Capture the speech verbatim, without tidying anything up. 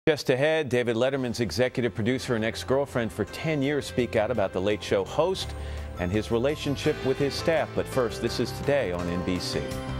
Just ahead, David Letterman's executive producer and ex-girlfriend for ten years speak out about the Late Show host and his relationship with his staff. But first, this is Today on N B C.